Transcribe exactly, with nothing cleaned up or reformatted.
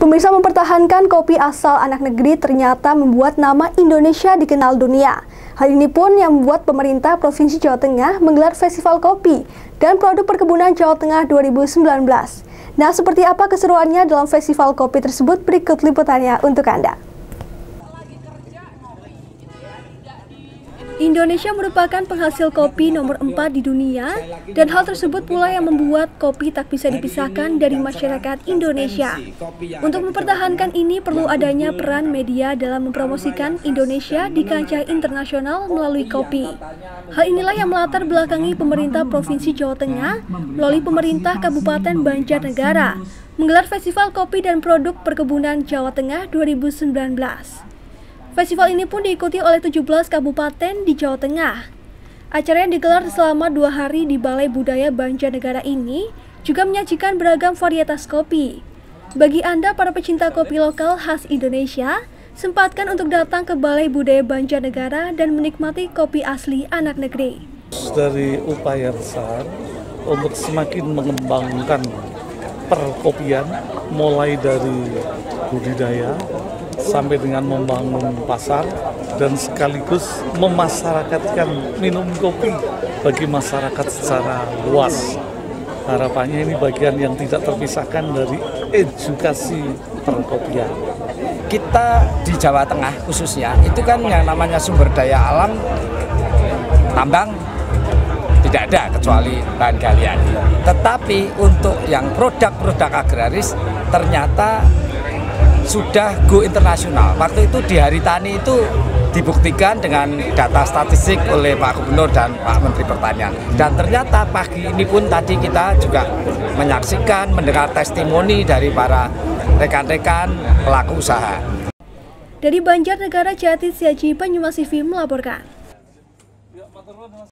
Pemirsa, mempertahankan kopi asal anak negeri ternyata membuat nama Indonesia dikenal dunia. Hal ini pun yang membuat pemerintah Provinsi Jawa Tengah menggelar Festival Kopi dan Produk Perkebunan Jawa Tengah dua ribu sembilan belas. Nah, seperti apa keseruannya dalam Festival Kopi tersebut? Berikut liputannya untuk Anda. Indonesia merupakan penghasil kopi nomor empat di dunia, dan hal tersebut pula yang membuat kopi tak bisa dipisahkan dari masyarakat Indonesia. Untuk mempertahankan ini perlu adanya peran media dalam mempromosikan Indonesia di kancah internasional melalui kopi. Hal inilah yang melatar belakangi pemerintah Provinsi Jawa Tengah melalui pemerintah Kabupaten Banjarnegara menggelar Festival Kopi dan Produk Perkebunan Jawa Tengah dua ribu sembilan belas. Festival ini pun diikuti oleh tujuh belas kabupaten di Jawa Tengah. Acara yang digelar selama dua hari di Balai Budaya Banjarnegara ini juga menyajikan beragam varietas kopi. Bagi Anda para pecinta kopi lokal khas Indonesia, sempatkan untuk datang ke Balai Budaya Banjarnegara dan menikmati kopi asli anak negeri. Dari upaya besar untuk semakin mengembangkan perkopian, mulai dari budidaya sampai dengan membangun pasar dan sekaligus memasyarakatkan minum kopi bagi masyarakat secara luas. Harapannya ini bagian yang tidak terpisahkan dari edukasi perkopian. Kita di Jawa Tengah khususnya, itu kan yang namanya sumber daya alam, tambang, tidak ada kecuali bahan galian. Tetapi untuk yang produk-produk agraris ternyata sudah go internasional. Waktu itu di Hari Tani itu dibuktikan dengan data statistik oleh Pak Gubernur dan Pak Menteri Pertanian. Dan ternyata pagi ini pun tadi kita juga menyaksikan, mendengar testimoni dari para rekan-rekan pelaku usaha. Dari Banjarnegara, Jati Siaji, Banyumas T V melaporkan.